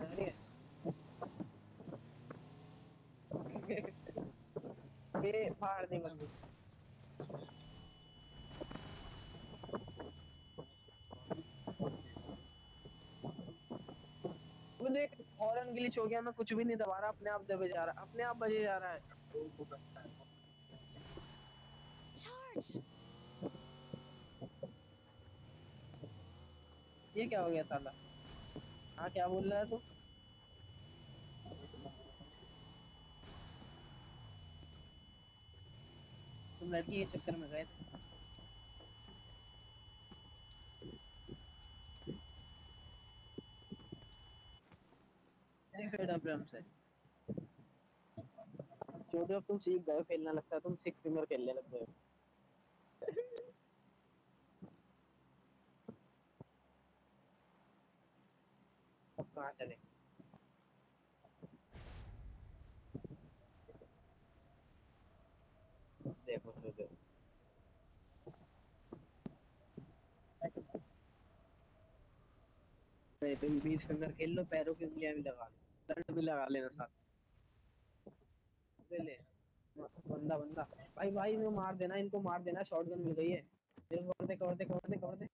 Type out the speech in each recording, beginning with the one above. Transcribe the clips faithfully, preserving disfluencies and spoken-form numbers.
रही है। ये बाहर नहीं बंदी। वो देख हॉर्न ग्लिच हो गया, मैं कुछ भी नहीं दबा रहा, अपने आप दबे जा रहा, अपने आप बजे जा रहा है। Charge! ये क्या हो गया साला? हाँ क्या बोल रहा है तू? तुम लड़की के चक्कर में गए थे? नहीं फिर डर हमसे छोटे, अब तुम सीख गए खेलना, लगता है तुम सिक्स फिंगर खेलने लग गए हो। अब कहाँ चले? देखो छोटे, नहीं तुम बीस फिंगर खेल लो, पैरों की उंगलियां भी लगा लो, दंड भी लगा लेना साथ। ले ले बंदा बंदा। भाई भाई इनको मार देना, इनको मार देना, शॉटगन मिल गई है। कवर दे कवर दे कवर दे कवर दे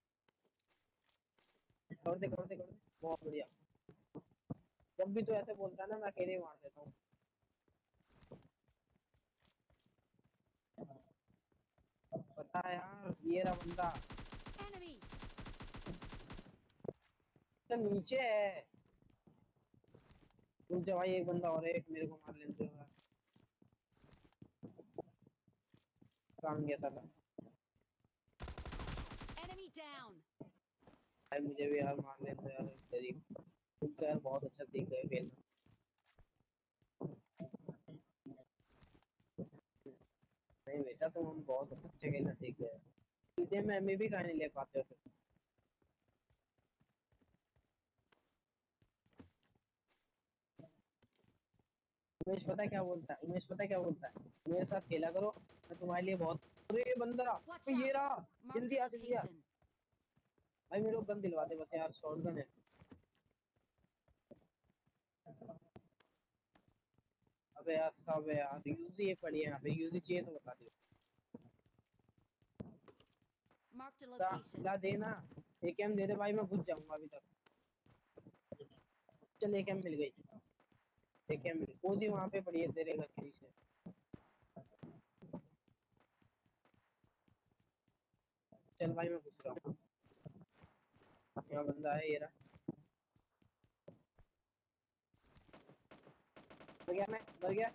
कवर दे कवर दे कवर दे, बहुत बढ़िया। जब भी तू ऐसे बोलता है ना, मैं अकेले ही मार देता हूँ। पता है यार, ये रहा बंदा। Enemy! तो नीचे है। रुक जा भाई, एक बंदा और है, एक मेरे को मार लेने दो यार। काम कैसा था? Enemy down! भाई मुझे भी यार मार लेने दो यार, तेरी तुम तो यार बहुत अच्छा सीख गए खेलना। नहीं बेटा, तुम हम बहुत अच्छे खेलना सीख गए। सीधे में हमें भी कहानी ले पाते हो फिर। उमेश पता है क्या बोलता है? उमेश पता है क्या बोलता है? मेरे साथ खेला करो, मैं तुम्हारे लिए बहुत। अरे ये बंदरा, Watch ये out! रहा। Marked जल्दी a आ जल्दी आ। location. भाई मेरे को गन दिलवा दे बस यार, शॉटगन है। अबे यार सब है यार, यूजी ये पड़ी है यहाँ पे, यूजी चाहिए तो बता दियो। Marked a La location. ला देना। एक एम दे दे भाई, मैं घुस जाऊंगा अभी तक। चल एक एम मिल गई। एक एम मिल, ओजी वहां पे पड़ी है तेरे घर के पीछे। चल भाई मैं घुस रहा हूँ। यहाँ बंदा है, ये रहा। मर गया मैं, मर गया।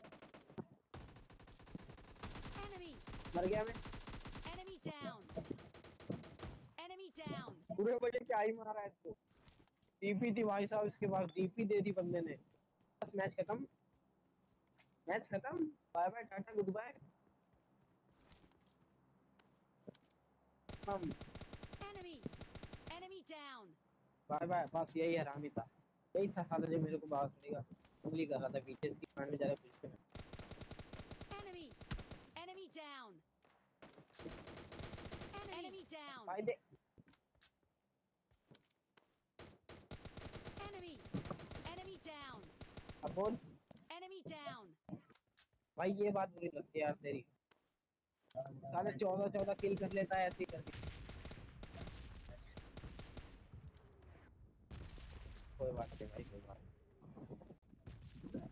Enemy! मर गया मैं। Enemy down! Enemy down! पूरे बजे क्या ही मारा है इसको। डीपी थी भाई साहब इसके पास, डीपी दे दी बंदे ने। बस मैच खत्म। मैच खत्म। Bye bye tata goodbye. हम Enemy! Enemy down! Bye bye, बस यही हरामी था। यही था साला जो मेरे को बाहर पड़ेगा, उंगली कर रहा था पीछे इसकी कान में, ज्यादा पीछे में। Enemy! Enemy down! Enemy down! भाई दे। Enemy! Enemy down! अब बोल। Enemy down! भाई ये बात बुरी लगती है यार तेरी। साले चौदह चौदह किल कर लेता है, ऐसी करके। कोई बात नहीं भाई, कोई बात नहीं।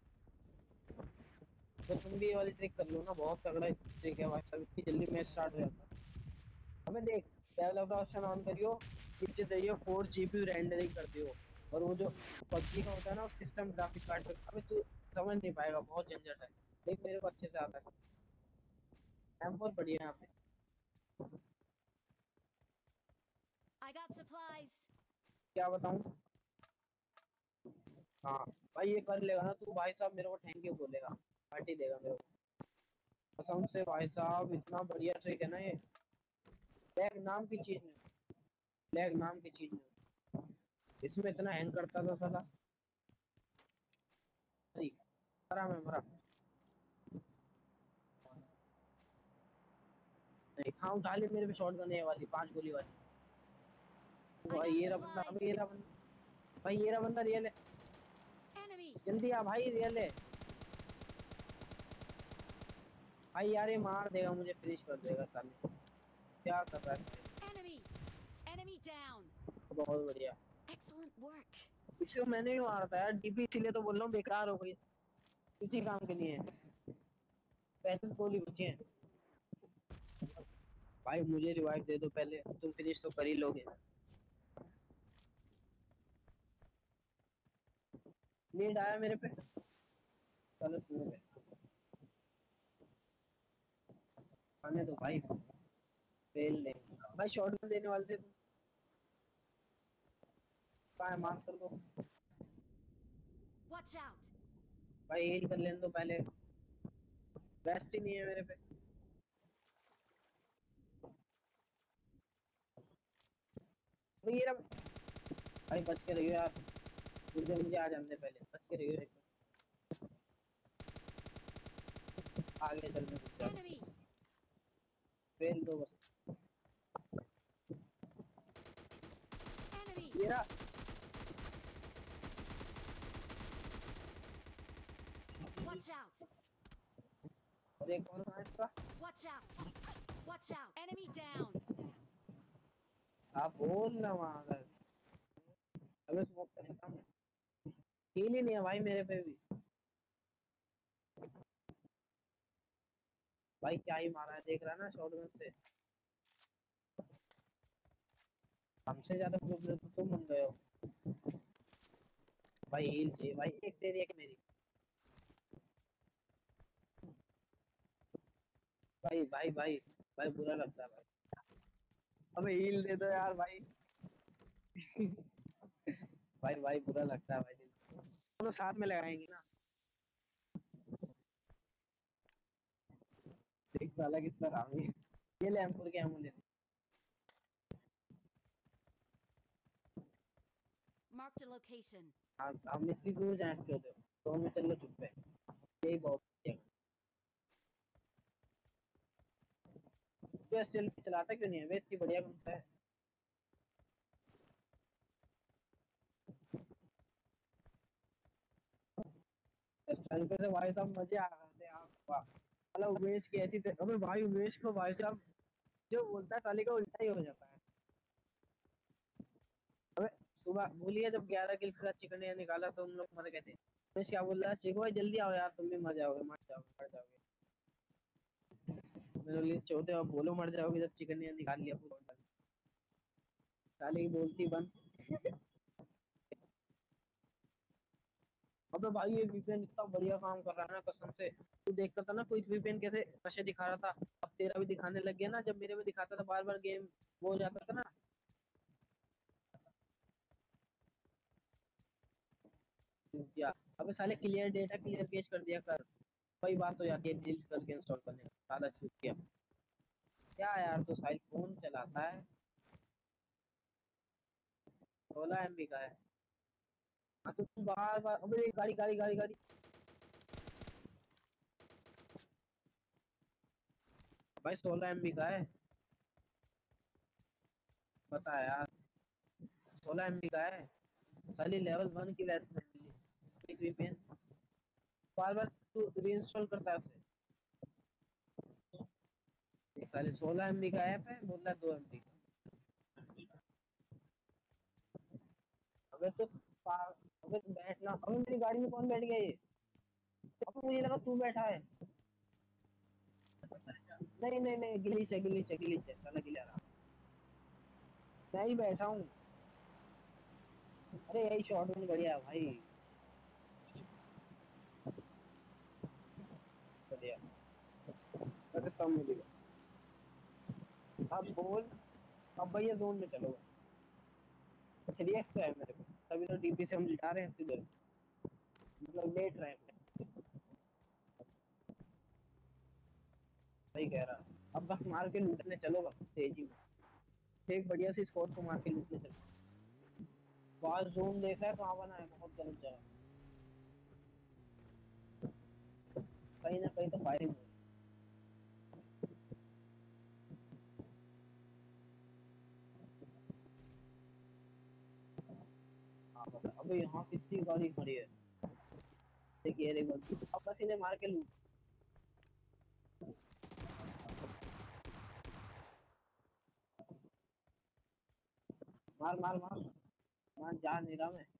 तो तुम भी ये वाली ट्रिक कर लो ना, बहुत तगड़ा ट्रिक है भाई साहब, इतनी जल्दी मैच स्टार्ट हो जाता है। हमें देख, डेवलपर ऑप्शन ऑन करियो, नीचे जाइए, फोर जीबी रेंडरिंग कर दियो। और वो जो पबजी का होता है ना, सिस्टम ग्राफिक कार्ड पे, अबे तू समझ नहीं पाएगा, बहुत झंझट है। देख मेरे को अच्छे से आता है। एम फोर बढ़िया है यहाँ पे। I got supplies! क्या बताऊँ? हाँ भाई ये कर लेगा ना तू, भाई साहब मेरे को थैंक यू बोलेगा, पार्टी देगा मेरे को कसम से। भाई साहब इतना बढ़िया ट्रिक है ना ये। लैग नाम की चीज नहीं, लैग नाम की चीज नहीं। इसमें इतना हैंग करता था साला। अरे मरा मैं, मरा नहीं। हाँ उठा ले, मेरे पे शॉटगन है वाली, पांच गोली वाली। I भाई got ये रहा बंदा, अबे ये supplies! रहा बंदा। भाई ये रहा बंदा, रियल है। Enemy! जल्दी आ भाई, रियल है भाई। यार ये मार देगा मुझे, फिनिश कर देगा साले। क्या कर रहा है भाई? Enemy! Enemy down! बहुत बढ़िया। Excellent work. इसको मैंने ही मारा था यार, डीपी, इसीलिए तो बोल रहा हूँ बेकार हो गई। इसी काम के लिए पैंतीस गोली बची हैं। भाई मुझे रिवाइव दे दो पहले, तुम फिनिश तो कर ही लोगे। नीड आया मेरे पे, चलो सुनो पे आने दो भाई, फेल नहीं। भाई शॉटगन देने वाले थे तुम, कहाँ है? माफ कर दो Watch out! भाई, हील कर लेने दो पहले, बेस्ट ही नहीं है मेरे पे। भाई ये रहा। भाई बच के रहियो यार, मुझे मुझे आ जाने दे पहले, बच के रहियो एक बार। आगे चलने रुक जा, Enemy! फेल दो बस। Enemy! ये रहा। Watch out! और एक और कहाँ है इसका? Watch out! Watch out! Enemy down! आप बोल ना वहाँ अगर, अबे स्मोक कर लेता हूँ। हील ही नहीं है भाई मेरे पे भी। भाई क्या ही मारा है, देख रहा है ना शॉटगन से। हमसे ज्यादा प्रॉब्लम तो तुम बन गए हो। भाई हील चाहिए भाई, एक तेरी एक मेरी। भाई भाई भाई भाई बुरा लगता है भाई। अबे हील दे दो यार भाई। भाई भाई बुरा लगता है भाई, दोनों साथ में लगाएंगे ना। देख साला कितना रामी है। ये ले एम फोर के एमो ले ले। Marked a location. हाँ, हम इतनी दूर जाए क्यों दो, तो हमें चलो चुप है, यही बहुत है। तो स्टिल चलाता क्यों नहीं है वे, इतनी बढ़िया बनता है। हल्के से भाई साहब मजे आ रहे थे आज सुबह। मतलब उमेश की ऐसी थे, अबे भाई उमेश को भाई साहब जो बोलता है साले का उल्टा ही हो जाता है। अबे सुबह भूलिए जब ग्यारह किल के साथ चिकन डिनर निकाला तो हम लोग मर गए थे। उमेश क्या बोल रहा है, शेखो भाई जल्दी आओ यार, तुम भी मर जाओगे, मर जाओगे, मर जाओगे। मेरे लिए चौथे अब बोलो मर जाओगे जब चिकन डिनर निकाल लिया पूरा। साले की बोलती बंद। अबे भाई ये वीपीएन इतना बढ़िया काम कर रहा है ना कसम से। तू देखता था ना कोई वीपीएन कैसे नशे दिखा रहा था, अब तेरा भी दिखाने लग गया ना, जब मेरे में दिखाता था बार बार गेम वो हो जाता था ना। क्या? अबे साले क्लियर डेटा क्लियर केस कर दिया कर, वही बात हो जाती है डिलीट करके इंस्टॉल करने का, साला छूट गया। क्या यार तू साइल फोन चलाता है, सोलह एमबी का है। हाँ तो तू बार बार, अबे गाड़ी गाड़ी गाड़ी गाड़ी। भाई सोलह एमबी का है, पता है यार, सोलह एमबी का है। साली लेवल वन की वैसे मिली एक वीपीएन, बार बार तू रीइंस्टॉल करता है उसे। एक साले सोलह एमबी का ऐप है, बोल रहा है दो एमबी का। अबे तो पा- अबे तू बैठना, अबे मेरी गाड़ी में कौन बैठ गया ये? अब मुझे लगा तू बैठा है। नहीं नहीं नहीं, गिलीच है गिलीच है गिलीच है, साला गिला रहा। मैं ही बैठा हूँ। अरे यही शॉट में बढ़िया है भाई, बढ़िया। अरे सब मिलेगा। अब बोल, अब भैया जोन में चलो। थ्री एक्स तो है मेरे को, तभी तो डीपी से हम जा रहे हैं इधर, मतलब लेट रहे हैं। सही कह रहा, अब बस मार के लूटने चलो बस तेजी में, एक बढ़िया सी स्कोर को मार के लूटने चलो। बाहर जोन देख रहा है कहाँ बना है, बहुत गलत जगह, कहीं ना कहीं तो फायरिंग हो रही है। हाँ बता। अबे यहाँ कितनी गाड़ी खड़ी है। देखिए रे बंदी, अब बस इन्हें मार के लूट। मार मार मार मार, जा नहीं रहा मैं।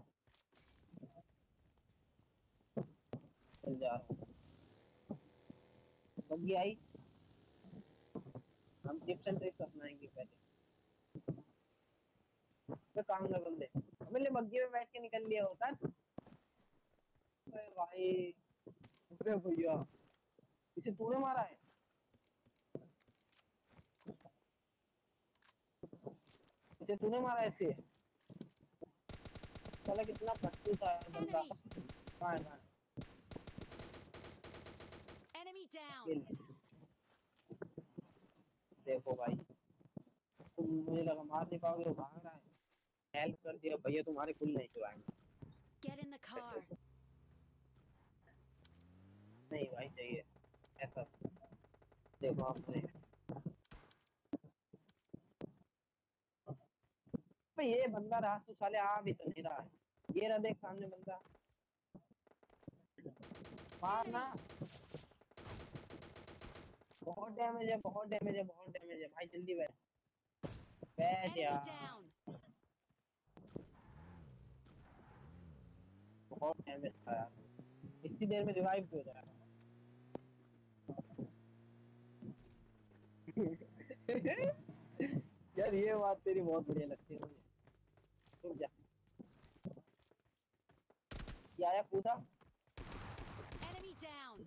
चल जा रहा हूँ। बग्गी आई, हम टिप्स एंड ट्रिक्स अपनाएंगे पहले। तो काम है बंदे, हमने बग्गी में बैठ के निकल लिया होता। अरे भाई, अरे भैया, इसे तूने मारा है? इसे तूने मारा है इसे? साला कितना फट्टू था यार बंदा। Enemy! कहाँ है, कहाँ है? Enemy down! ये ले। देखो भाई, तुम मुझे लगा मार नहीं पाओगे, वो भाग रहा है। हेल्प कर दिया भैया, तुम्हारे कुल नहीं चुराएंगे। Get in the car. नहीं भाई, चाहिए ऐसा। देखो आपने, भाई ये बंदा रहा तू, साले आ भी तो नहीं रहा है। ये रहा, देख सामने बंदा। मारना। Enemy! बहुत डैमेज है, बहुत डैमेज है, बहुत डैमेज है भाई, जल्दी बैठ। बैठ Enemy यार। down! बहुत डैमेज था यार, इतनी देर में रिवाइव भी हो जाएगा। यार ये बात तेरी बहुत बढ़िया लगती है मुझे। रुक जा, ये आया कूदा। Enemy down!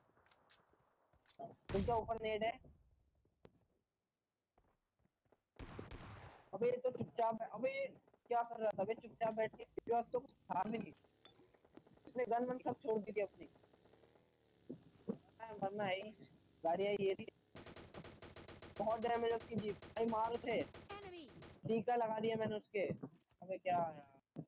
रुक जा, ऊपर नेड है। अबे ये तो चुपचाप है, अबे ये क्या कर रहा था? अबे चुपचाप बैठ के, इसके पास तो कुछ था भी नहीं। इसने गन वन सब छोड़ दी थी अपनी। मरना है, मरना है ही। गाड़ी आई ये रही। बहुत डैमेज है उसकी जीप भाई, मार उसे। Enemy! टीका लगा दिया मैंने उसके। अबे क्या यार,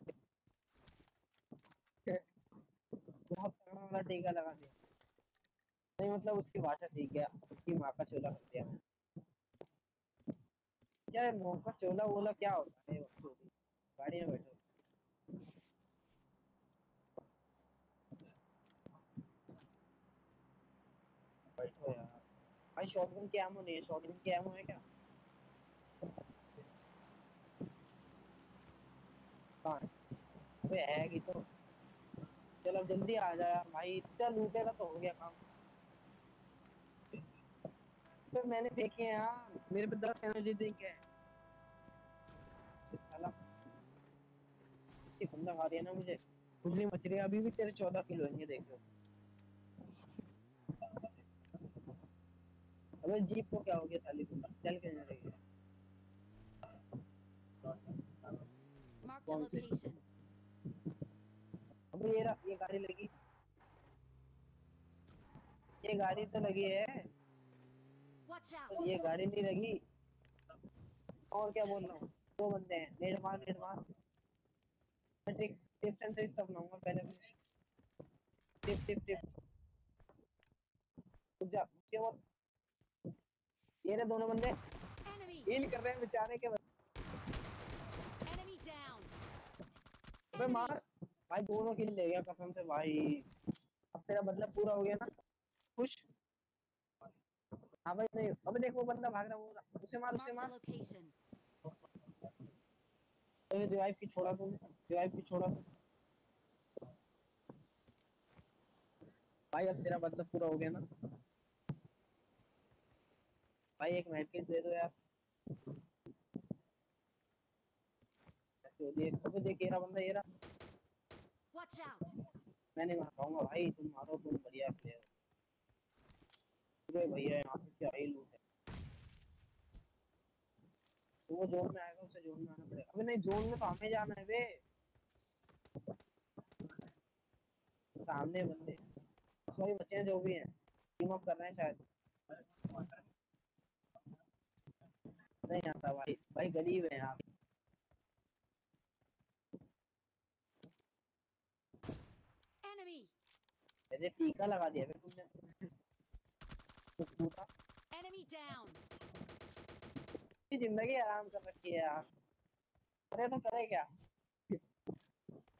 बहुत तगड़ा वाला टीका लगा दिया। नहीं मतलब उसकी भाषा सीख गया, उसकी माँ का चोला कर दिया मैंने। क्या है मुंह का चोला वोला क्या होता है? गाड़ी में बैठो, बैठो यार। भाई शॉटगन की एमो नहीं है, शॉटगन की एमो है क्या? कहाँ है? अबे है कि तो। चल अब जल्दी आ जा यार भाई, इतना लूटेगा तो हो गया काम। तो मैंने फेंके हैं यार, मेरे पे दस एनर्जी ड्रिंक है। साला इतनी बंदा खा रही है ना मुझे, खुजली मच रही है। अभी भी तेरे चौदह किलो होंगे, देख लो। अबे जीप को क्या हो गया साली को, चल के नहीं रही है। Marked a कौन से? location. अबे ये रहा- ये गाड़ी लगी, ये गाड़ी तो लगी है। Watch तो out! ये गाड़ी नहीं लगी, और क्या बोल रहा हूँ। दो बंदे हैं, नेट मार नेट मार। मैं ट्रिक्स टिप्स एंड ट्रिक्स अपनाऊंगा पहले। Tip tip tip. रुक जा, मुझसे वो ये रहे दोनों बंदे, Enemy! हील कर रहे हैं बेचारे के बच्चे। Enemy down! अबे Enemy! मार भाई, दोनों किल ले गया कसम से भाई। अब तेरा बदला पूरा हो गया ना, खुश? हाँ भाई नहीं, अबे देखो वो बंदा भाग रहा, वो रहा। उसे मार, उसे Marked a मार। location. रिवाइव की छोड़ा तूने, रिवाइव की छोड़ा। भाई अब तेरा बदला पूरा हो गया ना भाई, एक मेडकिट दे दो यार। ऐसे देख, अबे देख ये रहा बंदा, ये रहा। Watch out! मैं नहीं मार पाऊंगा भाई, तुम मारो, तुम बढ़िया प्लेयर हो। अरे भैया यहाँ पे क्या ही लूट है। तो वो जोन में आएगा, उसे जोन में आना पड़ेगा। अबे नहीं, जोन में तो हमें जाना है बे। सामने बंदे सभी बच्चे हैं जो भी हैं, टीम अप कर रहे हैं शायद। नहीं आता भाई, भाई गरीब है यहाँ। Enemy! मैंने टीका लगा दिया बे तुमने, तो पूरा Enemy down! जिंदगी आराम कर रखी है यार। अरे तो करे क्या?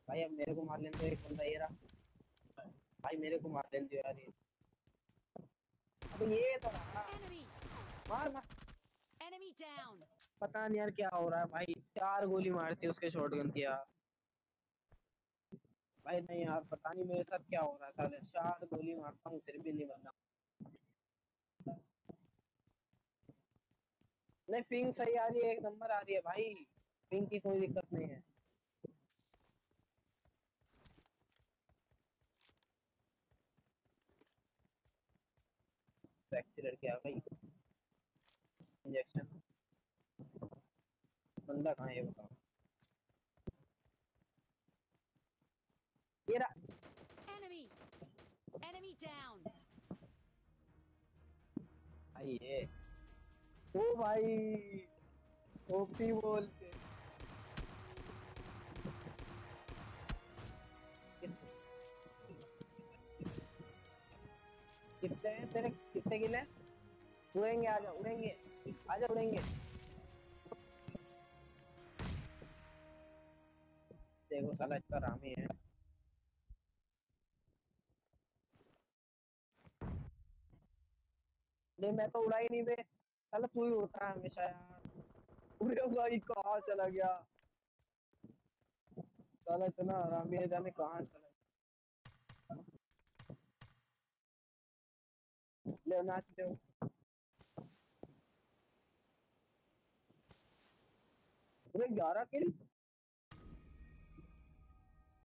भाई अब मेरे को मार लेने दो, एक बंदा ये रहा। भाई मेरे को मार लेने दो यार ये। अब ये तो रहा। Enemy! मार मार। Enemy down! पता नहीं यार क्या हो रहा है भाई, चार गोली मारती है उसके शॉटगन की यार। भाई नहीं यार, पता नहीं मेरे साथ क्या हो रहा है, साले चार गोली मारता हूँ फिर भी नहीं बनता। नहीं पिंग सही आ रही है, एक नंबर आ रही है भाई, पिंग की कोई दिक्कत नहीं है। फ्रैक्चर क्या भाई, इंजेक्शन। बंदा कहाँ है ये बताओ। ये रहा। Enemy! Enemy down! भाई ये, ओ भाई, ओपी बोलते। कितने हैं तेरे, कितने किले हैं? उड़ेंगे, आजा उड़ेंगे, आजा उड़ेंगे। देखो साला इतना रामी है। नहीं मैं तो उड़ा ही नहीं बे, साला तू ही उड़ता है हमेशा यार। उड़े भाई कहाँ चला गया, साला इतना रामी है, जाने कहाँ चला गया। ले नाच ले। पूरे ग्यारह किल।